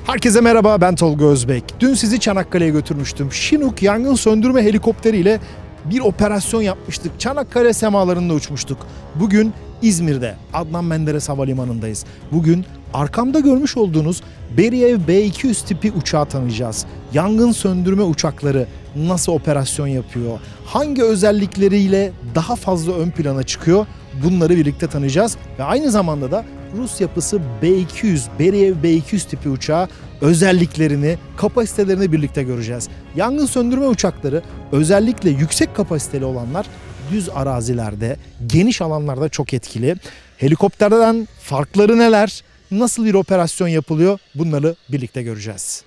Herkese merhaba, ben Tolga Özbek. Dün sizi Çanakkale'ye götürmüştüm. Chinook yangın söndürme helikopteriyle bir operasyon yapmıştık. Çanakkale semalarında uçmuştuk. Bugün İzmir'de Adnan Menderes Havalimanı'ndayız. Bugün arkamda görmüş olduğunuz Beriev B-200 tipi uçağı tanıyacağız. Yangın söndürme uçakları nasıl operasyon yapıyor? Hangi özellikleriyle daha fazla ön plana çıkıyor? Bunları birlikte tanıyacağız ve aynı zamanda da Rus yapısı B-200, Beriev B-200 tipi uçağı özelliklerini, kapasitelerini birlikte göreceğiz. Yangın söndürme uçakları özellikle yüksek kapasiteli olanlar düz arazilerde, geniş alanlarda çok etkili. Helikopterden farkları neler? Nasıl bir operasyon yapılıyor? Bunları birlikte göreceğiz.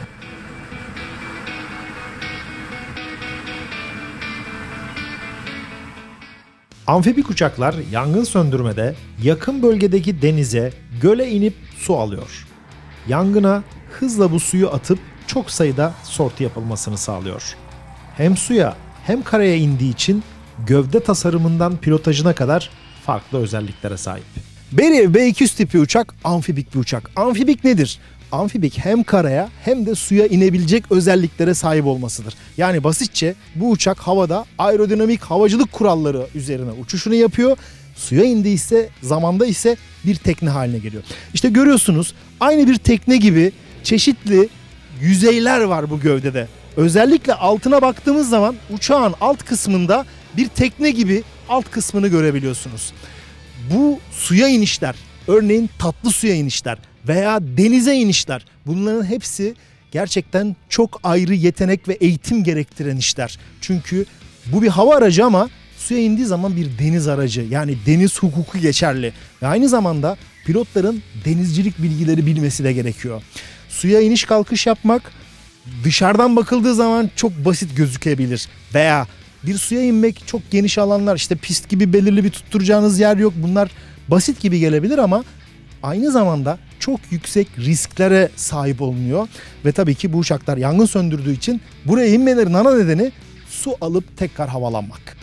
Amfibik uçaklar yangın söndürmede yakın bölgedeki denize, göle inip su alıyor. Yangına hızla bu suyu atıp çok sayıda sortu yapılmasını sağlıyor. Hem suya hem karaya indiği için gövde tasarımından pilotajına kadar farklı özelliklere sahip. Beriev B-200 tipi uçak amfibik bir uçak. Amfibik nedir? Amfibik hem karaya hem de suya inebilecek özelliklere sahip olmasıdır. Yani basitçe bu uçak havada aerodinamik havacılık kuralları üzerine uçuşunu yapıyor. Suya indiyse, zamanda ise bir tekne haline geliyor. İşte görüyorsunuz, aynı bir tekne gibi çeşitli yüzeyler var bu gövdede. Özellikle altına baktığımız zaman uçağın alt kısmında bir tekne gibi alt kısmını görebiliyorsunuz. Bu suya inişler, örneğin tatlı suya inişler veya denize inişler, bunların hepsi gerçekten çok ayrı yetenek ve eğitim gerektiren işler. Çünkü bu bir hava aracı ama suya indiği zaman bir deniz aracı, yani deniz hukuku geçerli. Ve aynı zamanda pilotların denizcilik bilgileri bilmesi de gerekiyor. Suya iniş kalkış yapmak dışarıdan bakıldığı zaman çok basit gözükebilir veya bir suya inmek çok geniş alanlar, işte pist gibi belirli bir tutturacağınız yer yok, bunlar basit gibi gelebilir ama aynı zamanda çok yüksek risklere sahip olunuyor. Ve tabii ki bu uçaklar yangın söndürdüğü için buraya inmelerin ana nedeni su alıp tekrar havalanmak.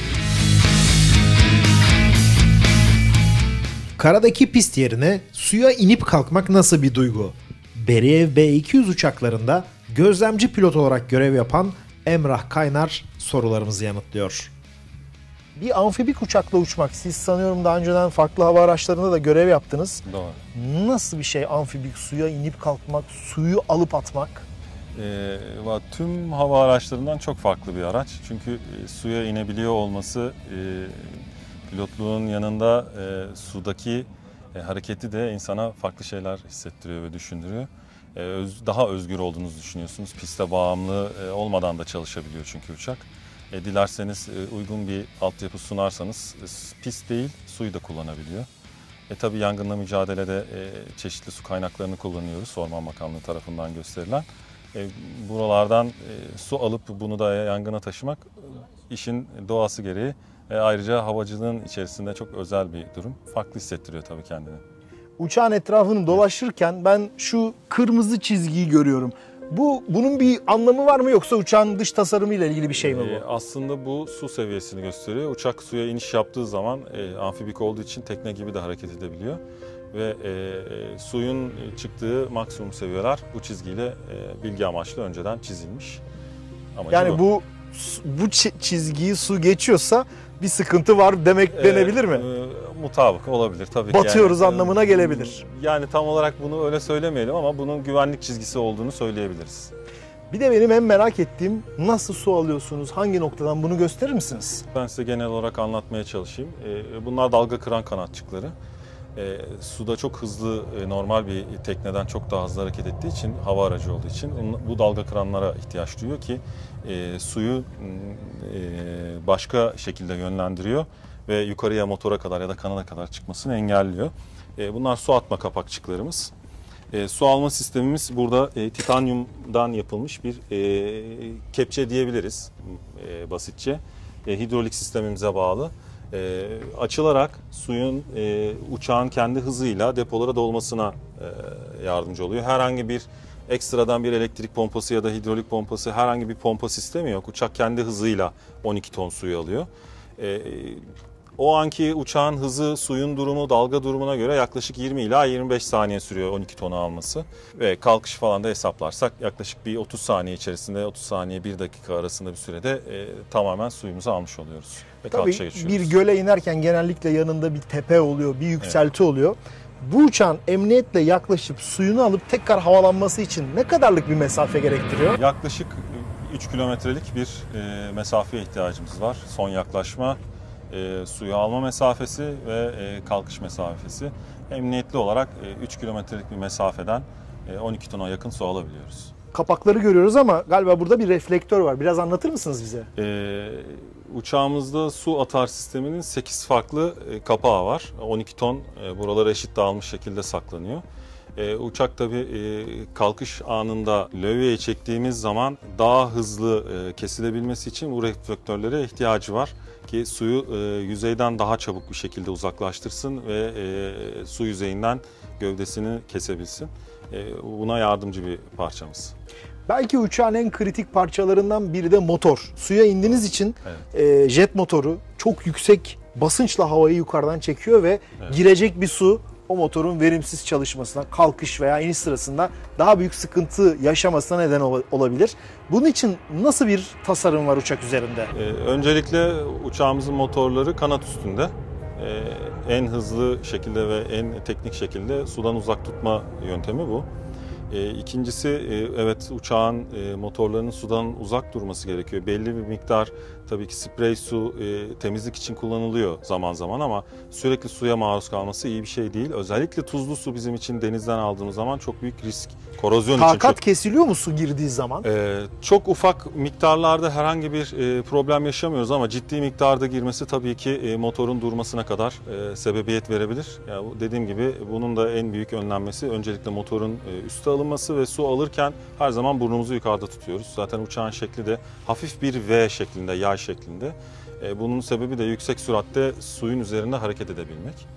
Karadaki pist yerine suya inip kalkmak nasıl bir duygu? Beriev B-200 uçaklarında gözlemci pilot olarak görev yapan Emrah Kaynar sorularımızı yanıtlıyor. Bir amfibik uçakla uçmak, siz sanıyorum daha önceden farklı hava araçlarında da görev yaptınız. Doğru. Nasıl bir şey amfibik, suya inip kalkmak, suyu alıp atmak? Tüm hava araçlarından çok farklı bir araç. Çünkü suya inebiliyor olması pilotluğun yanında sudaki hareketi de insana farklı şeyler hissettiriyor ve düşündürüyor. Daha özgür olduğunuzu düşünüyorsunuz. Piste bağımlı olmadan da çalışabiliyor çünkü uçak. Dilerseniz uygun bir altyapı sunarsanız pist değil, suyu da kullanabiliyor. Tabii yangınla mücadelede çeşitli su kaynaklarını kullanıyoruz Orman Bakanlığı tarafından gösterilen. Buralardan su alıp bunu da yangına taşımak işin doğası gereği. Ayrıca havacılığın içerisinde çok özel bir durum. Farklı hissettiriyor tabii kendini. Uçağın etrafını dolaşırken ben şu kırmızı çizgiyi görüyorum. Bunun bir anlamı var mı, yoksa uçağın dış tasarımıyla ilgili bir şey mi bu? Aslında bu su seviyesini gösteriyor. Uçak suya iniş yaptığı zaman amfibik olduğu için tekne gibi de hareket edebiliyor. Ve suyun çıktığı maksimum seviyeler bu çizgiyle bilgi amaçlı önceden çizilmiş. Yani bu çizgiyi su geçiyorsa bir sıkıntı var demek denebilir mi? Mutabık olabilir tabii ki. Batıyoruz anlamına gelebilir. Yani tam olarak bunu öyle söylemeyelim ama bunun güvenlik çizgisi olduğunu söyleyebiliriz. Bir de benim en merak ettiğim, nasıl su alıyorsunuz, hangi noktadan, bunu gösterir misiniz? Ben size genel olarak anlatmaya çalışayım. Bunlar dalga kıran kanatçıkları. Suda çok hızlı, normal bir tekneden çok daha hızlı hareket ettiği için, hava aracı olduğu için bu dalga kıranlara ihtiyaç duyuyor ki suyu başka şekilde yönlendiriyor ve yukarıya, motora kadar ya da kanala kadar çıkmasını engelliyor. Bunlar su atma kapakçıklarımız. Su alma sistemimiz burada titanyumdan yapılmış bir kepçe diyebiliriz basitçe. Hidrolik sistemimize bağlı. Açılarak suyun uçağın kendi hızıyla depolara dolmasına yardımcı oluyor. Herhangi bir ekstradan bir elektrik pompası ya da hidrolik pompası, herhangi bir pompa sistemi yok. Uçak kendi hızıyla 12 ton suyu alıyor. O anki uçağın hızı, suyun durumu, dalga durumuna göre yaklaşık 20 ila 25 saniye sürüyor 12 tonu alması. Ve kalkış falan da hesaplarsak yaklaşık bir 30 saniye içerisinde, 30 saniye 1 dakika arasında bir sürede tamamen suyumuzu almış oluyoruz. Ve kalkışa Tabii geçiyoruz. bir göle inerken genellikle yanında bir tepe oluyor, bir yükselti oluyor. Bu uçağın emniyetle yaklaşıp suyunu alıp tekrar havalanması için ne kadarlık bir mesafe gerektiriyor? Yaklaşık 3 kilometrelik bir mesafeye ihtiyacımız var. Son yaklaşma, suyu alma mesafesi ve kalkış mesafesi. Emniyetli olarak 3 kilometrelik bir mesafeden 12 tona yakın su alabiliyoruz. Kapakları görüyoruz ama galiba burada bir reflektör var. Biraz anlatır mısınız bize? Uçağımızda su atar sisteminin 8 farklı kapağı var. 12 ton buralara eşit dağılmış şekilde saklanıyor. Uçak tabii kalkış anında lövyeyi çektiğimiz zaman daha hızlı kesilebilmesi için bu reflektörlere ihtiyacı var ki suyu yüzeyden daha çabuk bir şekilde uzaklaştırsın ve su yüzeyinden gövdesini kesebilsin. Buna yardımcı bir parçamız. Belki uçağın en kritik parçalarından biri de motor. Suya indiğiniz için jet motoru çok yüksek basınçla havayı yukarıdan çekiyor ve girecek bir su o motorun verimsiz çalışmasına, kalkış veya iniş sırasında daha büyük sıkıntı yaşamasına neden olabilir. Bunun için nasıl bir tasarım var uçak üzerinde? Öncelikle uçağımızın motorları kanat üstünde. En hızlı şekilde ve en teknik şekilde sudan uzak tutma yöntemi bu. İkincisi evet uçağın motorlarının sudan uzak durması gerekiyor. Belli bir miktar tabii ki sprey su temizlik için kullanılıyor zaman zaman ama sürekli suya maruz kalması iyi bir şey değil. Özellikle tuzlu su bizim için denizden aldığımız zaman çok büyük risk. Korozyon için Takat kesiliyor mu su girdiği zaman? Çok ufak miktarlarda herhangi bir problem yaşamıyoruz ama ciddi miktarda girmesi tabii ki motorun durmasına kadar sebebiyet verebilir. Yani dediğim gibi bunun da en büyük önlenmesi öncelikle motorun üste alınması ve su alırken her zaman burnumuzu yukarıda tutuyoruz. Zaten uçağın şekli de hafif bir V şeklinde, yay şeklinde. Bunun sebebi de yüksek süratte suyun üzerinde hareket edebilmek.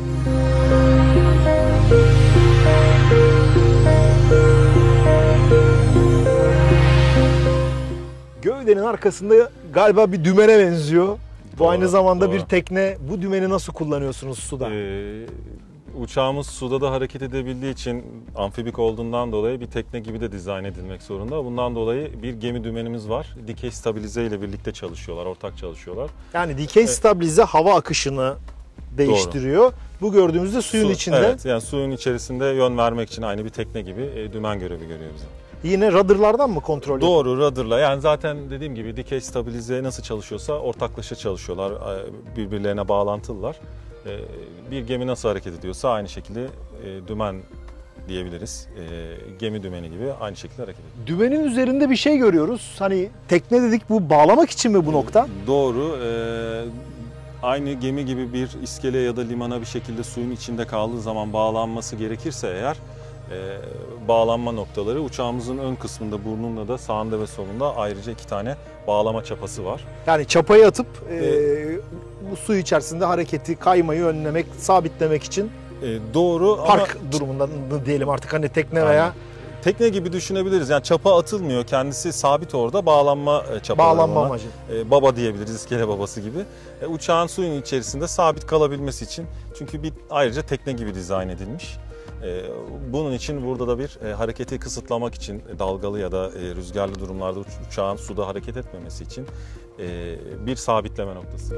Gövdenin arkasında galiba bir dümene benziyor. Bu Doğru, aynı zamanda doğru. bir tekne. Bu dümeni nasıl kullanıyorsunuz suda? Uçağımız suda da hareket edebildiği için amfibik olduğundan dolayı bir tekne gibi de dizayn edilmek zorunda. Bundan dolayı bir gemi dümenimiz var. Dikey stabilize ile birlikte çalışıyorlar, ortak çalışıyorlar. Yani dikey stabilize hava akışını değiştiriyor. Bu gördüğümüzde suyun içinde. Evet, yani suyun içerisinde yön vermek için aynı bir tekne gibi dümen görevi görüyor bize. Yine radarlardan mı kontrol ediyor? Doğru, radarla. Yani zaten dediğim gibi dikey stabilize nasıl çalışıyorsa ortaklaşa çalışıyorlar. Birbirlerine bağlantılılar. Bir gemi nasıl hareket ediyorsa aynı şekilde dümen diyebiliriz. Gemi dümeni gibi aynı şekilde hareket ediyor. Dümenin üzerinde bir şey görüyoruz. Hani tekne dedik, bu bağlamak için mi bu nokta? Doğru. Aynı gemi gibi bir iskele ya da limana bir şekilde suyun içinde kaldığı zaman bağlanması gerekirse eğer bağlanma noktaları uçağımızın ön kısmında, burnunda da sağında ve solunda ayrıca 2 tane bağlama çapası var. Yani çapayı atıp bu su içerisinde hareketi, kaymayı önlemek, sabitlemek için doğru park ama durumunda diyelim artık, hani tekne veya tekne gibi düşünebiliriz. Yani çapa atılmıyor. Kendisi sabit orada. Bağlanma çapaları bağlanma ona. amacı. Baba diyebiliriz. İskele babası gibi. Uçağın suyun içerisinde sabit kalabilmesi için. Çünkü ayrıca tekne gibi dizayn edilmiş. Bunun için burada da bir hareketi kısıtlamak için dalgalı ya da rüzgarlı durumlarda uçağın suda hareket etmemesi için bir sabitleme noktası.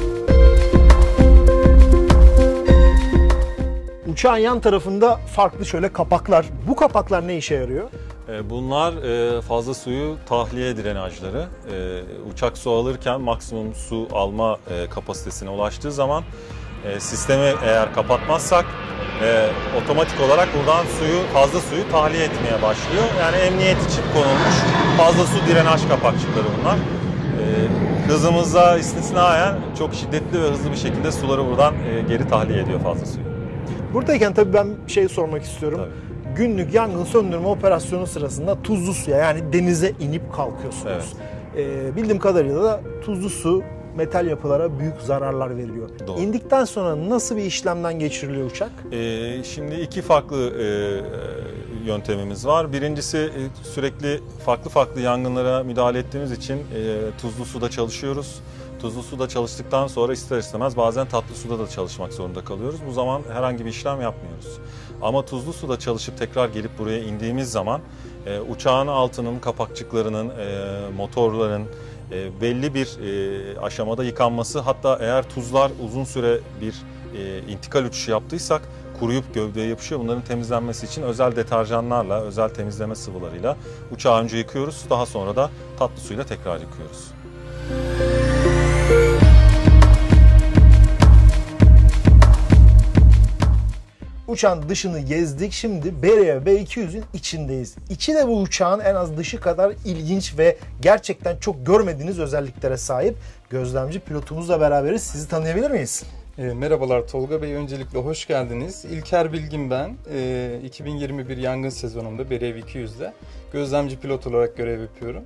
Uçağın yan tarafında farklı şöyle kapaklar. Bu kapaklar ne işe yarıyor? Bunlar fazla suyu tahliye drenajları. Uçak su alırken maksimum su alma kapasitesine ulaştığı zaman sistemi eğer kapatmazsak otomatik olarak buradan fazla suyu tahliye etmeye başlıyor. Yani emniyet için konulmuş fazla su drenaj kapakçıkları bunlar. Hızımıza istisnaen çok şiddetli ve hızlı bir şekilde suları buradan geri tahliye ediyor fazla suyu. Buradayken tabii ben bir şey sormak istiyorum. Tabii. Günlük yangın söndürme operasyonu sırasında tuzlu suya, yani denize inip kalkıyorsunuz. Evet. Bildiğim kadarıyla da tuzlu su metal yapılara büyük zararlar veriyor. Doğru. İndikten sonra nasıl bir işlemden geçiriliyor uçak? Şimdi 2 farklı yöntemimiz var. Birincisi sürekli farklı yangınlara müdahale ettiğimiz için tuzlu suda çalışıyoruz. Tuzlu suda çalıştıktan sonra ister istemez bazen tatlı suda da çalışmak zorunda kalıyoruz. Bu zaman herhangi bir işlem yapmıyoruz. Ama tuzlu suda çalışıp tekrar gelip buraya indiğimiz zaman uçağın altının kapakçıklarının, motorların belli bir aşamada yıkanması, hatta eğer tuzlar uzun süre bir intikal uçuşu yaptıysak kuruyup gövdeye yapışıyor. Bunların temizlenmesi için özel deterjanlarla, özel temizleme sıvılarıyla uçağı önce yıkıyoruz. Daha sonra da tatlı suyla tekrar yıkıyoruz. Uçağın dışını gezdik. Şimdi Beria V200'ün içindeyiz. İçi de bu uçağın en az dışı kadar ilginç ve gerçekten çok görmediğiniz özelliklere sahip. Gözlemci pilotumuzla beraberiz. Sizi tanıyabilir miyiz? Merhabalar Tolga Bey, öncelikle hoş geldiniz. İlker Bilgin ben. 2021 yangın sezonunda Beria V200'de gözlemci pilot olarak görev yapıyorum.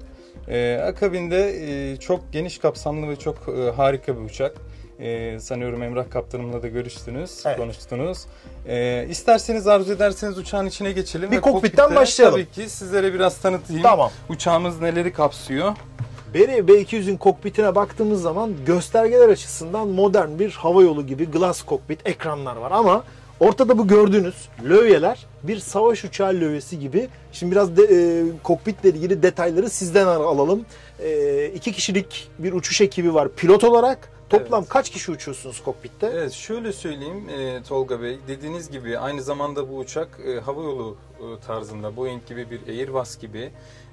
Akabinde çok geniş kapsamlı ve çok harika bir uçak. Sanıyorum Emrah Kaptanım'la da görüştünüz, evet, konuştunuz. İsterseniz, arzu ederseniz uçağın içine geçelim. Bir kokpitten başlayalım. Tabii ki sizlere biraz tanıtayım. Tamam. Uçağımız neleri kapsıyor? Beria V200'ün kokpitine baktığımız zaman göstergeler açısından modern bir havayolu gibi glass kokpit ekranlar var ama ortada bu gördüğünüz lövyeler bir savaş uçağı lövyesi gibi. Şimdi biraz kokpitle ilgili detayları sizden alalım. 2 kişilik bir uçuş ekibi var pilot olarak. Toplam evet, kaç kişi uçuyorsunuz kokpitte? Evet, şöyle söyleyeyim Tolga Bey. Dediğiniz gibi aynı zamanda bu uçak havayolu tarzında, Boeing gibi, bir Airbus gibi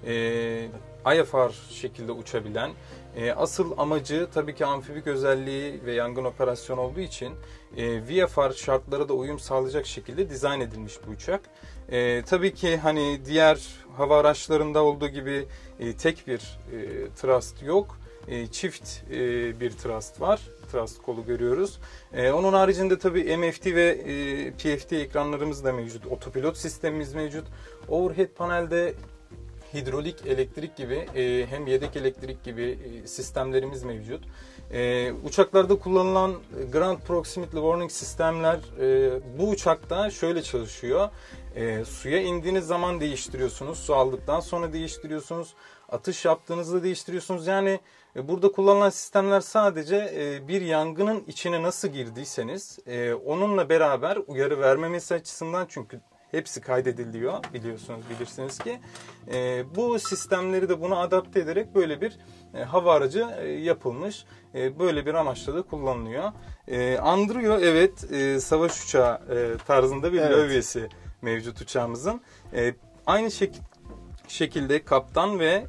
IFR şekilde uçabilen, asıl amacı tabii ki amfibik özelliği ve yangın operasyonu olduğu için VFR şartlara da uyum sağlayacak şekilde dizayn edilmiş bu uçak. Tabii ki hani diğer hava araçlarında olduğu gibi tek bir thrust yok. Çift bir thrust var. Thrust kolu görüyoruz. Onun haricinde tabii MFD ve PFD ekranlarımız da mevcut. Otopilot sistemimiz mevcut. Overhead panelde hidrolik, elektrik gibi hem yedek elektrik gibi sistemlerimiz mevcut. Uçaklarda kullanılan Ground Proximity Warning sistemler bu uçakta şöyle çalışıyor. Suya indiğiniz zaman değiştiriyorsunuz. Su aldıktan sonra değiştiriyorsunuz. Atış yaptığınızda değiştiriyorsunuz. Yani burada kullanılan sistemler sadece bir yangının içine nasıl girdiyseniz onunla beraber uyarı vermemesi açısından, çünkü hepsi kaydediliyor bilirsiniz ki. Bu sistemleri de buna adapte ederek böyle bir hava aracı yapılmış. Böyle bir amaçla da kullanılıyor. Andırıyor, evet, savaş uçağı tarzında bir lövyesi mevcut uçağımızın. Aynı şekilde kaptan ve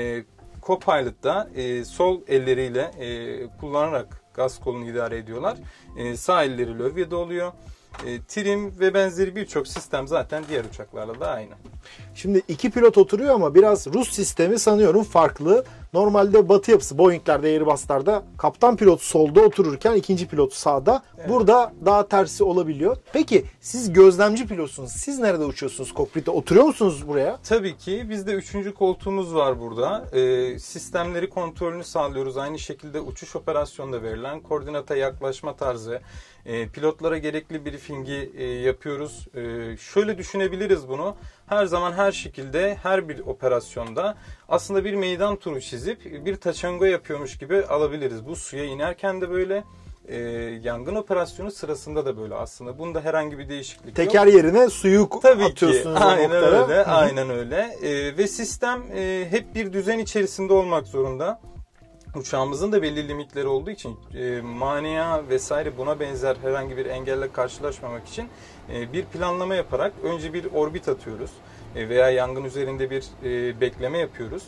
co-pilot da sol elleriyle kullanarak gaz kolunu idare ediyorlar. Sağ elleri lövyede oluyor. Trim ve benzeri birçok sistem zaten diğer uçaklarla da aynı. Şimdi 2 pilot oturuyor ama biraz Rus sistemi sanıyorum farklı. Normalde Batı yapısı Boeing'lerde, Airbus'larda kaptan pilot solda otururken ikinci pilot sağda. Evet. Burada daha tersi olabiliyor. Peki siz gözlemci pilotsunuz. Siz nerede uçuyorsunuz? Kokpitte oturuyor musunuz buraya? Tabii ki. Bizde 3. koltuğumuz var burada. Sistemleri kontrolünü sağlıyoruz. Aynı şekilde uçuş operasyonunda verilen koordinata yaklaşma tarzı, pilotlara gerekli briefingi yapıyoruz. Şöyle düşünebiliriz bunu. Her zaman her şekilde her bir operasyonda aslında bir meydan turu çizip bir taçango yapıyormuş gibi alabiliriz. Bu suya inerken de böyle, yangın operasyonu sırasında da böyle aslında. Bunda herhangi bir değişiklik Teker yok. yerine suyu tabii atıyorsunuz. Ki. Aynen öyle. Aynen öyle. Ve sistem hep bir düzen içerisinde olmak zorunda. Uçağımızın da belli limitleri olduğu için mania vesaire buna benzer herhangi bir engelle karşılaşmamak için bir planlama yaparak önce bir orbit atıyoruz veya yangın üzerinde bir bekleme yapıyoruz.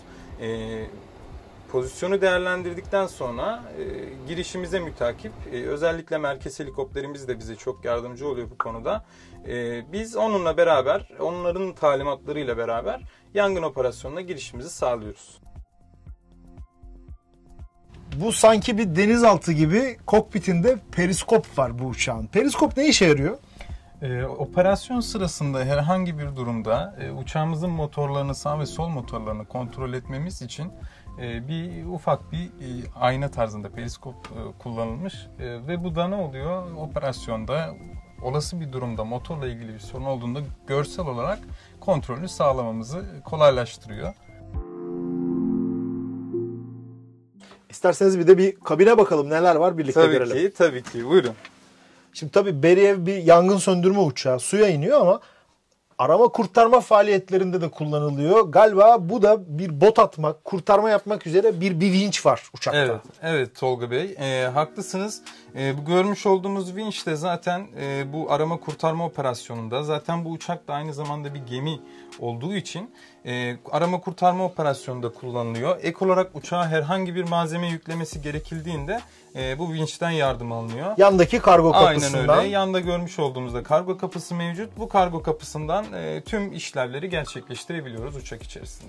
Pozisyonu değerlendirdikten sonra girişimize mütakip özellikle merkez helikopterimiz de bize çok yardımcı oluyor bu konuda. Biz onunla beraber, onların talimatlarıyla beraber yangın operasyonuna girişimizi sağlıyoruz. Bu sanki bir denizaltı gibi, kokpitinde periskop var bu uçağın. Periskop ne işe yarıyor? Operasyon sırasında herhangi bir durumda uçağımızın motorlarını, sağ ve sol motorlarını kontrol etmemiz için bir ufak bir ayna tarzında periskop kullanılmış ve bu da ne oluyor? Operasyonda olası bir durumda motorla ilgili bir sorun olduğunda görsel olarak kontrolü sağlamamızı kolaylaştırıyor. İsterseniz bir de bir kabine bakalım, neler var birlikte görelim. Tabii ki. Buyurun. Şimdi tabii Beriev bir yangın söndürme uçağı, suya iniyor ama arama kurtarma faaliyetlerinde de kullanılıyor. Galiba bu da bir bot atmak, kurtarma yapmak üzere bir vinç var uçakta. Evet Tolga Bey. Haklısınız. Bu görmüş olduğumuz vinç de zaten bu arama kurtarma operasyonunda, zaten bu uçak da aynı zamanda bir gemi olduğu için arama kurtarma operasyonunda kullanılıyor. Ek olarak uçağa herhangi bir malzeme yüklemesi gerekildiğinde bu vinçten yardım alınıyor. Yandaki kargo kapısından. Aynen öyle. Yanda görmüş olduğumuzda kargo kapısı mevcut. Bu kargo kapısından tüm işlevleri gerçekleştirebiliyoruz uçak içerisinde.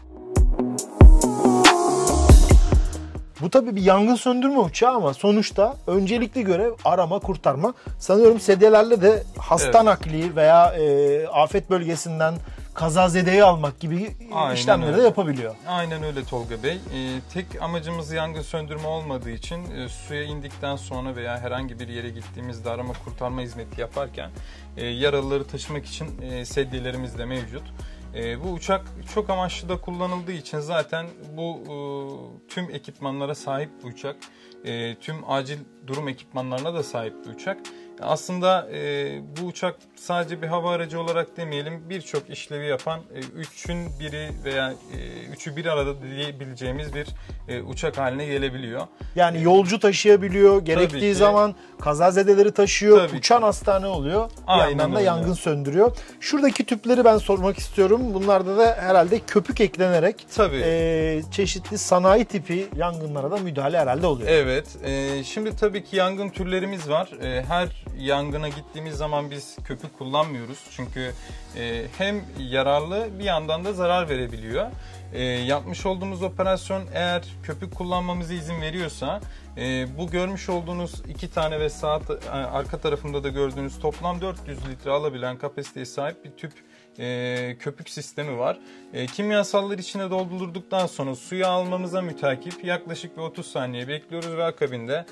Bu tabii bir yangın söndürme uçağı ama sonuçta öncelikli görev arama kurtarma. Sanıyorum sedyelerle de hasta nakli veya afet bölgesinden kazazedeyi almak gibi işlemleri de yapabiliyor. Aynen öyle Tolga Bey. Tek amacımız yangın söndürme olmadığı için suya indikten sonra veya herhangi bir yere gittiğimizde arama kurtarma hizmeti yaparken yaralıları taşımak için sedyelerimiz de mevcut. Bu uçak çok amaçlı da kullanıldığı için zaten bu tüm ekipmanlara sahip bir uçak. Tüm acil durum ekipmanlarına da sahip bir uçak. Aslında bu uçak sadece bir hava aracı olarak demeyelim, birçok işlevi yapan üçün biri veya üçü bir arada diyebileceğimiz bir uçak haline gelebiliyor. Yani yolcu taşıyabiliyor, gerektiği zaman kazazedeleri taşıyor, uçan hastane oluyor. Bir yandan da yangın söndürüyor. Şuradaki tüpleri ben sormak istiyorum. Bunlarda da herhalde köpük eklenerek çeşitli sanayi tipi yangınlara da müdahale herhalde oluyor. Evet. Şimdi tabii ki yangın türlerimiz var. Her yangına gittiğimiz zaman biz köpük kullanmıyoruz. Çünkü hem yararlı bir yandan da zarar verebiliyor. Yapmış olduğumuz operasyon eğer köpük kullanmamıza izin veriyorsa bu görmüş olduğunuz 2 tane ve arka tarafında da gördüğünüz toplam 400 litre alabilen kapasiteye sahip bir tüp köpük sistemi var. Kimyasalları içine doldurduktan sonra suyu almamıza mütakip yaklaşık bir 30 saniye bekliyoruz ve akabinde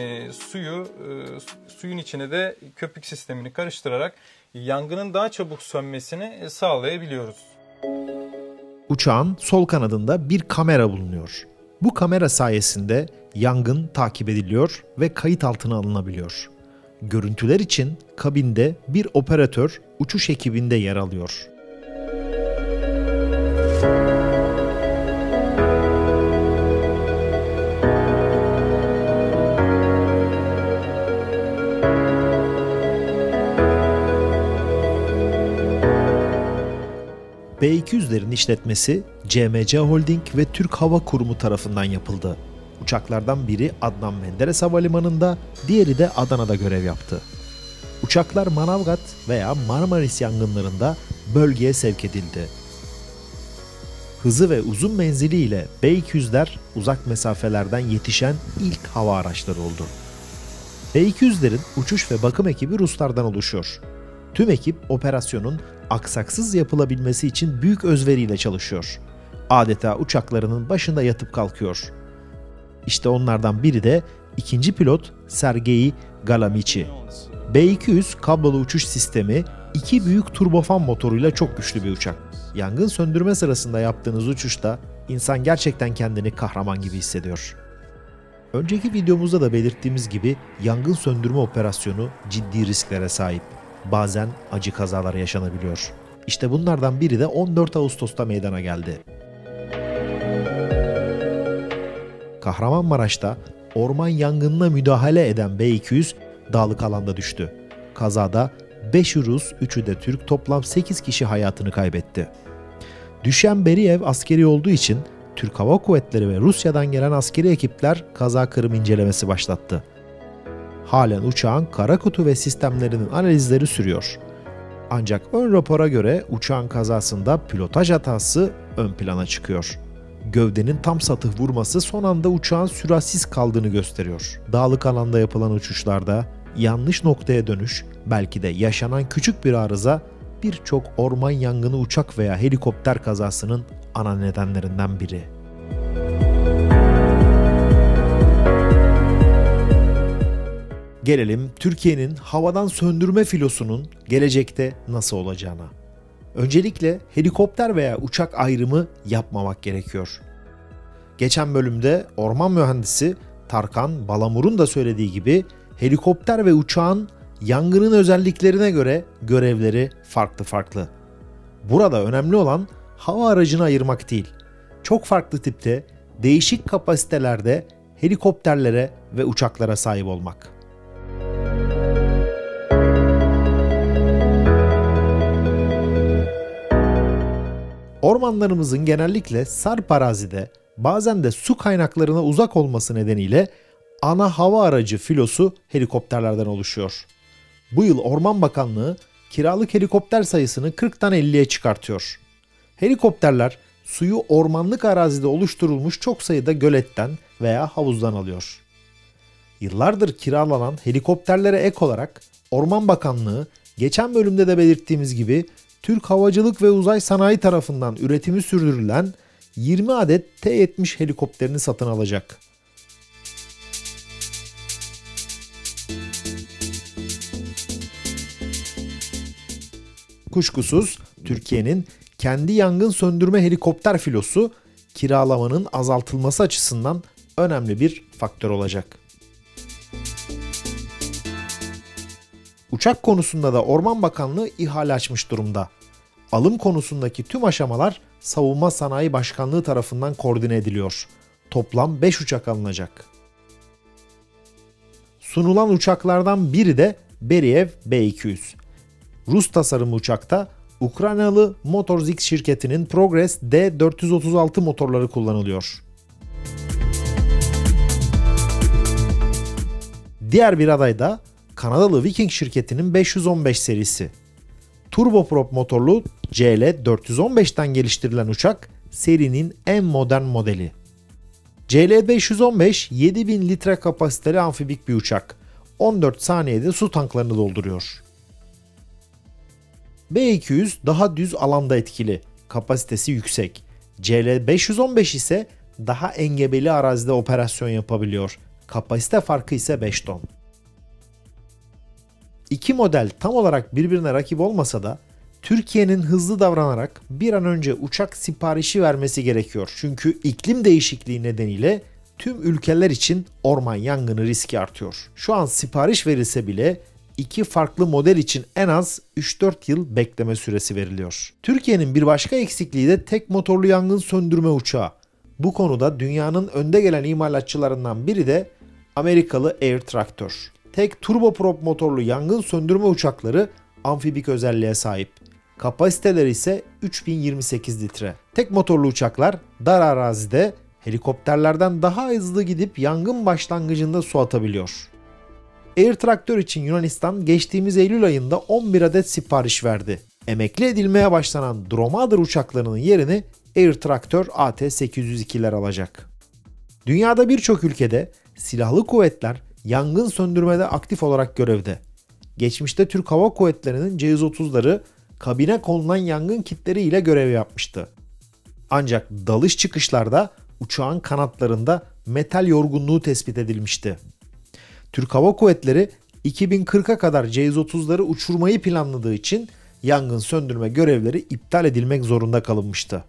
suyun içine de köpük sistemini karıştırarak yangının daha çabuk sönmesini sağlayabiliyoruz. Uçağın sol kanadında bir kamera bulunuyor. Bu kamera sayesinde yangın takip ediliyor ve kayıt altına alınabiliyor. Görüntüler için kabinde bir operatör uçuş ekibinde yer alıyor. B-200'lerin işletmesi CMC Holding ve Türk Hava Kurumu tarafından yapıldı. Uçaklardan biri Adnan Menderes Havalimanı'nda, diğeri de Adana'da görev yaptı. Uçaklar Manavgat veya Marmaris yangınlarında bölgeye sevk edildi. Hızı ve uzun menziliyle B-200'ler uzak mesafelerden yetişen ilk hava araçları oldu. B-200'lerin uçuş ve bakım ekibi Ruslardan oluşuyor. Tüm ekip operasyonun aksaksız yapılabilmesi için büyük özveriyle çalışıyor. Adeta uçaklarının başında yatıp kalkıyor. İşte onlardan biri de ikinci pilot Sergei Galamichi. B-200 kablolu uçuş sistemi 2 büyük turbofan motoruyla çok güçlü bir uçak. Yangın söndürme sırasında yaptığınız uçuşta insan gerçekten kendini kahraman gibi hissediyor. Önceki videomuzda da belirttiğimiz gibi yangın söndürme operasyonu ciddi risklere sahip. Bazen acı kazalar yaşanabiliyor. İşte bunlardan biri de 14 Ağustos'ta meydana geldi. Kahramanmaraş'ta orman yangınına müdahale eden B-200 dağlık alanda düştü. Kazada 5 Rus, 3'ü de Türk, toplam 8 kişi hayatını kaybetti. Düşen Beriev askeri olduğu için Türk Hava Kuvvetleri ve Rusya'dan gelen askeri ekipler kaza kırım incelemesi başlattı. Halen uçağın kara kutu ve sistemlerinin analizleri sürüyor. Ancak ön rapora göre uçağın kazasında pilotaj hatası ön plana çıkıyor. Gövdenin tam satıh vurması son anda uçağın süratsiz kaldığını gösteriyor. Dağlık alanda yapılan uçuşlarda yanlış noktaya dönüş, belki de yaşanan küçük bir arıza birçok orman yangını, uçak veya helikopter kazasının ana nedenlerinden biri. Gelelim Türkiye'nin havadan söndürme filosunun gelecekte nasıl olacağına. Öncelikle helikopter veya uçak ayrımı yapmamak gerekiyor. Geçen bölümde orman mühendisi Tarkan Balamur'un da söylediği gibi helikopter ve uçağın yangının özelliklerine göre görevleri farklı. Burada önemli olan hava aracını ayırmak değil, çok farklı tipte, değişik kapasitelerde helikopterlere ve uçaklara sahip olmak. Ormanlarımızın genellikle sarp arazide, bazen de su kaynaklarına uzak olması nedeniyle ana hava aracı filosu helikopterlerden oluşuyor. Bu yıl Orman Bakanlığı kiralık helikopter sayısını 40'tan 50'ye çıkartıyor. Helikopterler suyu ormanlık arazide oluşturulmuş çok sayıda göletten veya havuzdan alıyor. Yıllardır kiralanan helikopterlere ek olarak Orman Bakanlığı geçen bölümde de belirttiğimiz gibi Türk Havacılık ve Uzay Sanayi tarafından üretimi sürdürülen 20 adet T-70 helikopterini satın alacak. Kuşkusuz Türkiye'nin kendi yangın söndürme helikopter filosu kiralamanın azaltılması açısından önemli bir faktör olacak. Uçak konusunda da Orman Bakanlığı ihale açmış durumda. Alım konusundaki tüm aşamalar Savunma Sanayi Başkanlığı tarafından koordine ediliyor. Toplam 5 uçak alınacak. Sunulan uçaklardan biri de Beriev B-200. Rus tasarımı uçakta Ukraynalı Motorz şirketinin Progress D436 motorları kullanılıyor. Diğer bir aday da Kanadalı Viking şirketinin 515 serisi. Turboprop motorlu CL415'ten geliştirilen uçak serinin en modern modeli. CL515 7000 litre kapasiteli amfibik bir uçak. 14 saniyede su tanklarını dolduruyor. B-200 daha düz alanda etkili, kapasitesi yüksek. CL515 ise daha engebeli arazide operasyon yapabiliyor. Kapasite farkı ise 5 ton. İki model tam olarak birbirine rakip olmasa da Türkiye'nin hızlı davranarak bir an önce uçak siparişi vermesi gerekiyor. Çünkü iklim değişikliği nedeniyle tüm ülkeler için orman yangını riski artıyor. Şu an sipariş verilse bile iki farklı model için en az 3-4 yıl bekleme süresi veriliyor. Türkiye'nin bir başka eksikliği de tek motorlu yangın söndürme uçağı. Bu konuda dünyanın önde gelen imalatçılarından biri de Amerikalı Air Tractor. Tek turboprop motorlu yangın söndürme uçakları amfibik özelliğe sahip. Kapasiteleri ise 3028 litre. Tek motorlu uçaklar dar arazide helikopterlerden daha hızlı gidip yangın başlangıcında su atabiliyor. Air Tractor için Yunanistan geçtiğimiz Eylül ayında 11 adet sipariş verdi. Emekli edilmeye başlanan Dromadair uçaklarının yerini Air Tractor AT-802'ler alacak. Dünyada birçok ülkede silahlı kuvvetler yangın söndürmede aktif olarak görevde. Geçmişte Türk Hava Kuvvetleri'nin C-130'ları kabine konulan yangın kitleri ile görev yapmıştı. Ancak dalış çıkışlarda uçağın kanatlarında metal yorgunluğu tespit edilmişti. Türk Hava Kuvvetleri 2040'a kadar C-130'ları uçurmayı planladığı için yangın söndürme görevleri iptal edilmek zorunda kalınmıştı.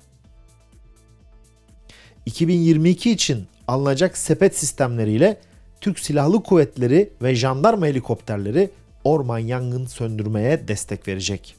2022 için alınacak sepet sistemleriyle Türk Silahlı Kuvvetleri ve jandarma helikopterleri orman yangın söndürmeye destek verecek.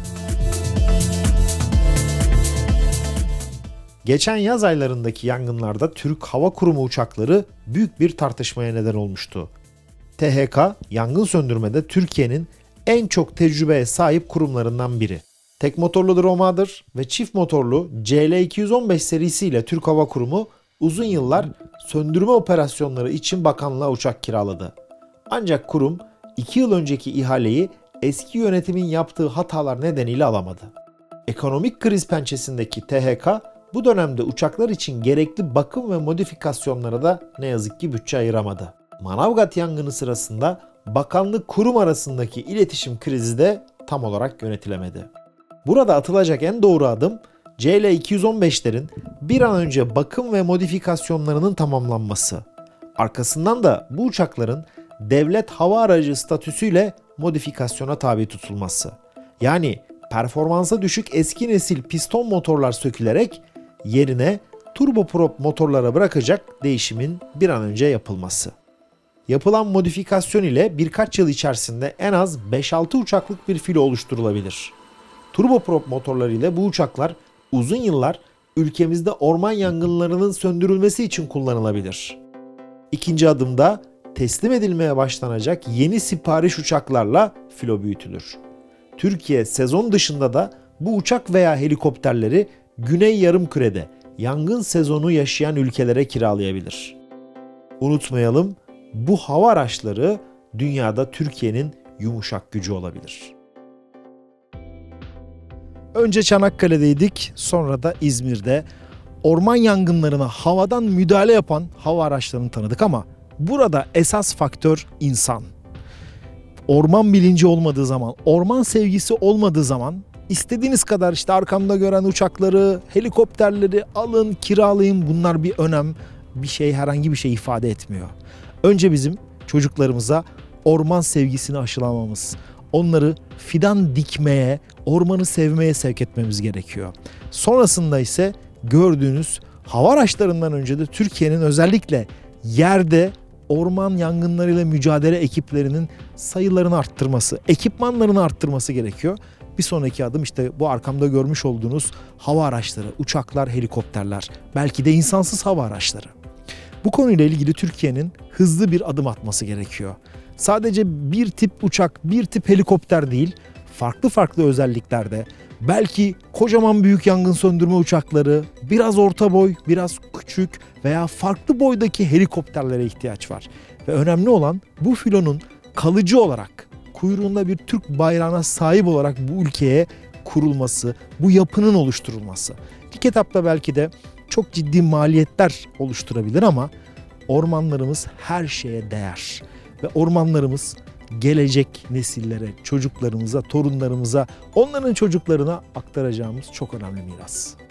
Geçen yaz aylarındaki yangınlarda Türk Hava Kurumu uçakları büyük bir tartışmaya neden olmuştu. THK, yangın söndürmede Türkiye'nin en çok tecrübeye sahip kurumlarından biri. Tek motorlu Dromadair ve çift motorlu CL215 serisiyle Türk Hava Kurumu uzun yıllar söndürme operasyonları için bakanlığa uçak kiraladı. Ancak kurum 2 yıl önceki ihaleyi eski yönetimin yaptığı hatalar nedeniyle alamadı. Ekonomik kriz pençesindeki THK bu dönemde uçaklar için gerekli bakım ve modifikasyonlara da ne yazık ki bütçe ayıramadı. Manavgat yangını sırasında bakanlık kurum arasındaki iletişim krizi de tam olarak yönetilemedi. Burada atılacak en doğru adım CL215'lerin bir an önce bakım ve modifikasyonlarının tamamlanması. Arkasından da bu uçakların devlet hava aracı statüsüyle modifikasyona tabi tutulması. Yani performansa düşük eski nesil piston motorlar sökülerek yerine turboprop motorlara bırakacak değişimin bir an önce yapılması. Yapılan modifikasyon ile birkaç yıl içerisinde en az 5-6 uçaklık bir filo oluşturulabilir. Turboprop motorları ile bu uçaklar uzun yıllar ülkemizde orman yangınlarının söndürülmesi için kullanılabilir. İkinci adımda teslim edilmeye başlanacak yeni sipariş uçaklarla filo büyütülür. Türkiye sezon dışında da bu uçak veya helikopterleri Güney Yarımküre'de yangın sezonu yaşayan ülkelere kiralayabilir. Unutmayalım, bu hava araçları dünyada Türkiye'nin yumuşak gücü olabilir. Önce Çanakkale'deydik, sonra da İzmir'de. Orman yangınlarına havadan müdahale yapan hava araçlarını tanıdık ama burada esas faktör insan. Orman bilinci olmadığı zaman, orman sevgisi olmadığı zaman istediğiniz kadar işte arkamda gören uçakları, helikopterleri alın, kiralayın, bunlar bir önem, herhangi bir şey ifade etmiyor. Önce bizim çocuklarımıza orman sevgisini aşılamamız, onları fidan dikmeye, ormanı sevmeye sevk etmemiz gerekiyor. Sonrasında ise gördüğünüz hava araçlarından önce de Türkiye'nin özellikle yerde orman yangınlarıyla mücadele ekiplerinin sayılarını arttırması, ekipmanlarını arttırması gerekiyor. Bir sonraki adım işte bu arkamda görmüş olduğunuz hava araçları, uçaklar, helikopterler, belki de insansız hava araçları. Bu konuyla ilgili Türkiye'nin hızlı bir adım atması gerekiyor. Sadece bir tip uçak, bir tip helikopter değil, farklı özelliklerde, belki kocaman büyük yangın söndürme uçakları, biraz orta boy, biraz küçük veya farklı boydaki helikopterlere ihtiyaç var. Ve önemli olan bu filonun kalıcı olarak, kuyruğunda bir Türk bayrağına sahip olarak bu ülkeye kurulması, bu yapının oluşturulması. İlk etapta belki de çok ciddi maliyetler oluşturabilir ama ormanlarımız her şeye değer. Ve ormanlarımız gelecek nesillere, çocuklarımıza, torunlarımıza, onların çocuklarına aktaracağımız çok önemli miras.